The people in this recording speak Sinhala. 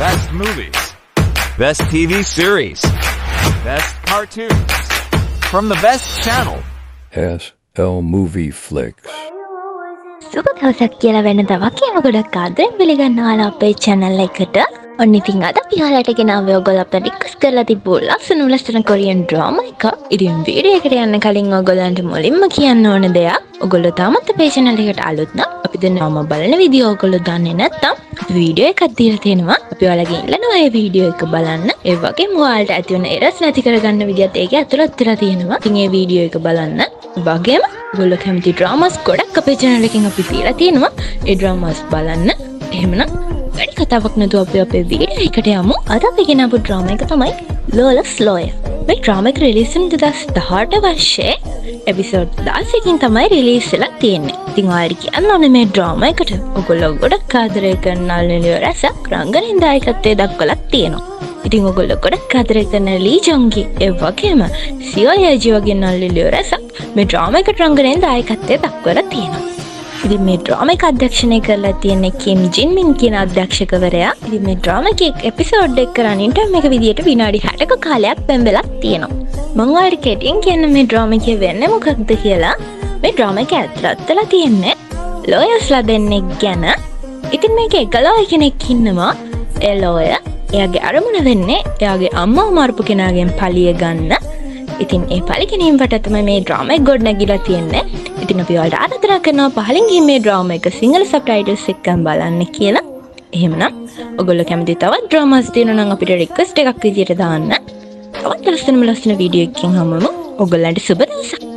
Best movies. Best TV series. Best cartoons. From the best channel. SL Movie Flicks. සුබ දවසක් කියලා වෙනදා වගේම ගොඩක් ආදරෙන් පිළිගන්නවා අපේ channel එකට. ඔන්න ඉතින් අද අපි ඔයාලට ගෙනාවේ ඔයගොල්ලෝ අපිට රික්වෙස්ට් කරලා තිබ්බ ලස්සන කොරියන් ඩ්‍රාමා එක. ඉතින් වීඩියෝ එකට යන්න කලින් ඔයගොල්ලන්ට මුලින්ම කියන්න ඕන දෙයක්. ඔයගොල්ලෝ තාමත් අපේ channel එකට අලුත් නම් අපි දෙන්නම බලන වීඩියෝ ඔයගොල්ලෝ දන්නේ නැත්නම් වීඩියෝ එකක් දීලා තියෙනවා. අපි ඔයාලගෙන් ඉල්ලනවා මේ වීඩියෝ එක බලන්න. ඒ වගේම ඔයාලට ඇති වෙන එරර්ස් නැති කරගන්න විදිහත් ඒකේ ඇතුළත් වෙලා තියෙනවා. ඉතින් මේ වීඩියෝ එක බලන්න. වගේම ඔයගොල්ලෝ කැමති ඩ්‍රාමාස් ගොඩක් අපේ channel එකෙන් අපි දීලා තියෙනවා. ඒ ඩ්‍රාමාස් බලන්න. එහෙමනම් වැඩි කතාවක් නැතුව අපි අපේ වීඩියෝ එකට යමු. අද අපි ගෙනාවු ඩ්‍රාමා එක තමයි Lawless Lawyer. මේ ඩ්‍රාමා එක රිලීස් වුණේ 2018 වර්ෂයේ එපිසෝඩ් 16කින් තමයි රිලීස් වෙලා තියෙන්නේ. ඉතින් ඔයාලට කියන්න ඕනේ මේ ඩ්‍රාමා එකට ඔයගොල්ලෝ ගොඩක් ආදරය කරන නළුනිලිය රසක් රංගනින් දායකත්වයේ දක්වලා තියෙනවා. ඉතින් ඔයගොල්ලෝ ගොඩක් ආදරය කරන ලී ජොන්ගි ඒ වගේම සියෝ යේජි වගේ නළුනිලිය රසක් මේ ඩ්‍රාමා එකට රංගනින් දායකත්වයේ දක්වලා තියෙනවා. ඉතින් මේ ඩ්‍රාමා එක අධ්‍යක්ෂණය කරලා තියෙන්නේ කිම් ජින්මින් කියන අධ්‍යක්ෂකවරයා. ඉතින් මේ ඩ්‍රාමා එකේ එපිසෝඩ් එක කරන්නේ ටයිම් එක විදියට විනාඩි 60ක කාලයක් පෙම්බෙලා තියෙනවා. මම ඔයාලට කෙටියෙන් කියන්න මේ ඩ්‍රාමා එකේ වෙන්නේ මොකක්ද කියලා. මේ ඩ්‍රාමා එක ඇතුළත් වෙලා තියෙන්නේ ලෝයර්ස්ලා දෙන්නෙක් ගැන. ඉතින් මේකේ එක ලෝයර් කෙනෙක් ඉන්නවා. ඒ ලෝයර් එයාගේ අරමුණ වෙන්නේ එයාගේ අම්මව මරපු කෙනාගෙන් පලිය ගන්න. ඉතින් ඒ පලි ගැනීම වට තමයි මේ ඩ්‍රාමා එක ගොඩනැගිලා තියෙන්නේ. ඉතින් අපි ඔයාලට ආරාධනා කරනවා පහලින් ගිහින් මේ ඩ්‍රාමා එක සිංහල සබ්ටයිටල්ස් එක්කම බලන්න කියලා. එහෙමනම් ඔයගොල්ලෝ කැමති තවත් ඩ්‍රාමාස් තියෙනවා නම් අපිට රික්වෙස්ට් එකක් විදියට දාන්න. තවත් ලස්සන වීඩියෝ එකකින් හමුවෙමු. ඔයගොල්ලන්ට සුබ දවසක්.